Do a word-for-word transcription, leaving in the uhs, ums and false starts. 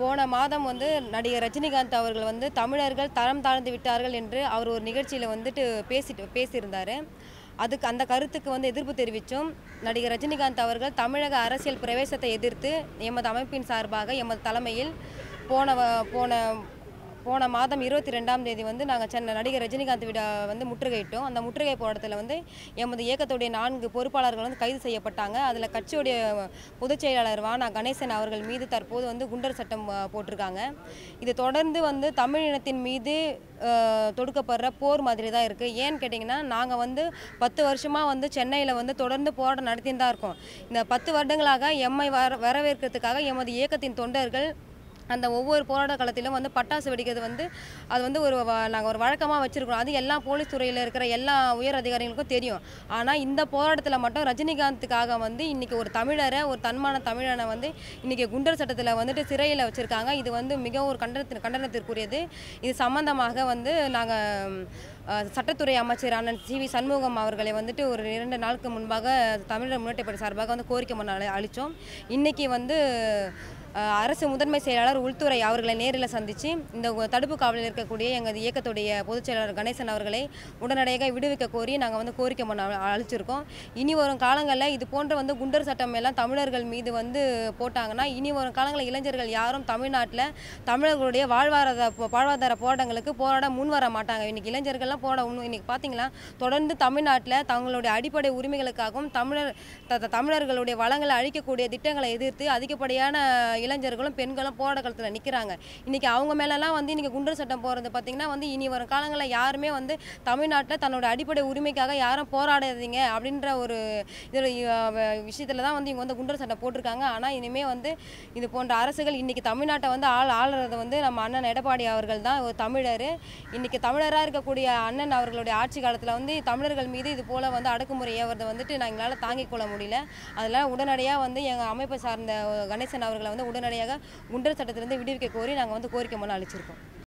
போன மாதம் வந்து நடிகர் ரஜினிகாந்த் அவர்கள் வந்து தமிழர்கள் தரம் தாழ்ந்து விட்டார்கள் என்று அவர் ஒரு நிகழ்ச்சியில் வந்துட்டு பேசிட்டு பேசியிருந்தார். அதுக்கு அந்த கருத்துக்கு வந்து எதிர்ப்பு தெரிவித்தும் நடிகர் ரஜினிகாந்த் அவர்கள் தமிழக அரசியல் பிரவேசத்தை எதிர்த்து எமது அமைப்பின் சார்பாக எமது தலைமையில் போன போன போன மாதம் இருபத்தி ரெண்டாம் தேதி வந்து நாங்கள் சென்னை நடிகர் ரஜினிகாந்த் விட வந்து முற்றுகையிட்டோம். அந்த முற்றுகை போராட்டத்தில் வந்து எமது இயக்கத்துடைய நான்கு பொறுப்பாளர்கள் வந்து கைது செய்யப்பட்டாங்க. அதில் கட்சியுடைய பொதுச் செயலாளர் வானா கணேசன் அவர்கள் மீது தற்போது வந்து குண்டர் சட்டம் போட்டிருக்காங்க. இது தொடர்ந்து வந்து தமிழ் இனத்தின் மீது தொடுக்கப்படுற போர் மாதிரி தான் இருக்குது. ஏன்னு கேட்டிங்கன்னா, நாங்கள் வந்து பத்து வருஷமாக வந்து சென்னையில் வந்து தொடர்ந்து போராட்டம் நடத்தின்னு தான் இருக்கோம். இந்த பத்து வருடங்களாக எம்மை வர வரவேற்கிறதுக்காக எமது இயக்கத்தின் தொண்டர்கள் அந்த ஒவ்வொரு போராட்ட காலத்திலும் வந்து பட்டாசு வெடிக்கிறது வந்து அது வந்து ஒரு நாங்கள் ஒரு வழக்கமாக வச்சுருக்கோம். அது எல்லா போலீஸ் துறையில் இருக்கிற எல்லா உயர் அதிகாரிகளுக்கும் தெரியும். ஆனால் இந்த போராட்டத்தில் மட்டும் ரஜினிகாந்துக்காக வந்து இன்றைக்கி ஒரு தமிழரை ஒரு தன்மான தமிழனை வந்து இன்றைக்கி குண்டர் சட்டத்தில் வந்துட்டு சிறையில் வச்சுருக்காங்க. இது வந்து மிகவும் ஒரு கண்டனத்தின் கண்டனத்திற்குரியது. இது சம்பந்தமாக வந்து நாங்கள் சட்டத்துறை அமைச்சர் அண்ணன் சி வி சண்முகம் அவர்களை வந்துட்டு ஒரு இரண்டு நாளுக்கு முன்பாக தமிழர் முன்னேற்ற கழகம் சார்பாக வந்து கோரிக்கை மனு அளித்தோம். இன்றைக்கி வந்து அரசு முதன்மை செயலாளர் உள்துறை அவர்களை நேரில் சந்தித்து இந்த தடுப்பு காவலில் இருக்கக்கூடிய எங்கள் இயக்கத்துடைய பொதுச் செயலாளர் கணேசன் அவர்களை உடனடியாக விடுவிக்க கோரி நாங்கள் வந்து கோரிக்கை மனு அளிச்சிருக்கோம். இனி வரும் காலங்களில் இது போன்ற வந்து குண்டர் சட்டம் எல்லாம் தமிழர்கள் மீது வந்து போட்டாங்கன்னா இனி வரும் காலங்களில் இளைஞர்கள் யாரும் தமிழ்நாட்டில் தமிழர்களுடைய வாழ்வாதார வாழ்வாதார போராட்டங்களுக்கு போராட முன் வர மாட்டாங்க. இன்றைக்கி இளைஞர்கள்லாம் போராட இன்னும் இன்றைக்கி பார்த்திங்கன்னா தொடர்ந்து தமிழ்நாட்டில் தங்களுடைய அடிப்படை உரிமைகளுக்காகவும் தமிழர் தமிழர்களுடைய வளங்களை அழிக்கக்கூடிய திட்டங்களை எதிர்த்து அதிகப்படியான இளைஞர்களும் பெண்களும் போராட்ட காலத்தில் நிற்கிறாங்க. இன்றைக்கி அவங்க மேலெல்லாம் வந்து இன்றைக்கி குண்டர் சட்டம் போகிறது பார்த்திங்கன்னா வந்து இனி வரும் காலங்களில் யாருமே வந்து தமிழ்நாட்டில் தன்னோட அடிப்படை உரிமைக்காக யாரும் போராடாதீங்க அப்படின்ற ஒரு இதில் விஷயத்தில் தான் வந்து இவங்க வந்து குண்டர் சட்டம் போட்டிருக்காங்க. ஆனால் இனிமேல் வந்து இது போன்ற அரசுகள் இன்றைக்கி தமிழ்நாட்டை வந்து ஆள் ஆளுறது வந்து நம்ம அண்ணன் எடப்பாடி அவர்கள் தான் ஒரு தமிழர். இன்றைக்கி தமிழராக இருக்கக்கூடிய அண்ணன் அவர்களுடைய ஆட்சி காலத்தில் வந்து தமிழர்கள் மீது இது போல் வந்து அடக்குமுறை ஏவறதை வந்துட்டு நான் எங்களால் தாங்கிக் கொள்ள முடியல. அதெல்லாம் உடனடியாக வந்து எங்கள் அமைப்பை சார்ந்த கணேசன் அவர்களை வந்து உடனடியாக குண்டர் சட்டத்திலிருந்து விடுவிக்க கோரி நாங்கள் வந்து கோரிக்கை மனு அளிச்சிருக்கோம்.